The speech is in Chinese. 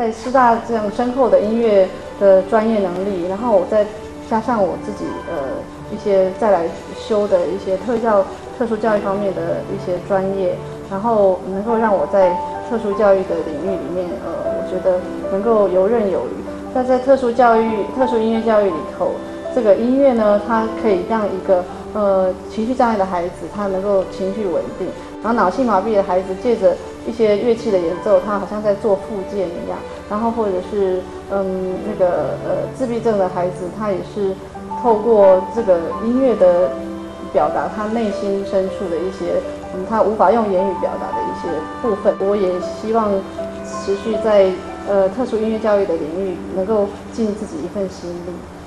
在师大这样深厚的音乐的专业能力，然后我再加上我自己一些再来修的一些特殊教育方面的一些专业，然后能够让我在特殊教育的领域里面，我觉得能够游刃有余。但在特殊音乐教育里头，这个音乐呢，它可以让一个情绪障碍的孩子，他能够情绪稳定，然后脑性麻痹的孩子借着一些乐器的演奏，他好像在做复健一样。然后或者是自闭症的孩子，他也是透过这个音乐的表达他内心深处的一些他无法用言语表达的一些部分。我也希望持续在特殊音乐教育的领域能够尽自己一份心力。